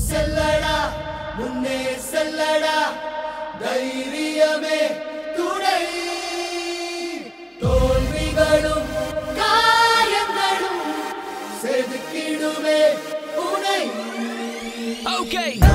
செல்லடா முன்னே செல்லடா தைரியமே துணை தோல்விகளும் காயங்களும் செதுக்கிடுமே உனை Okay.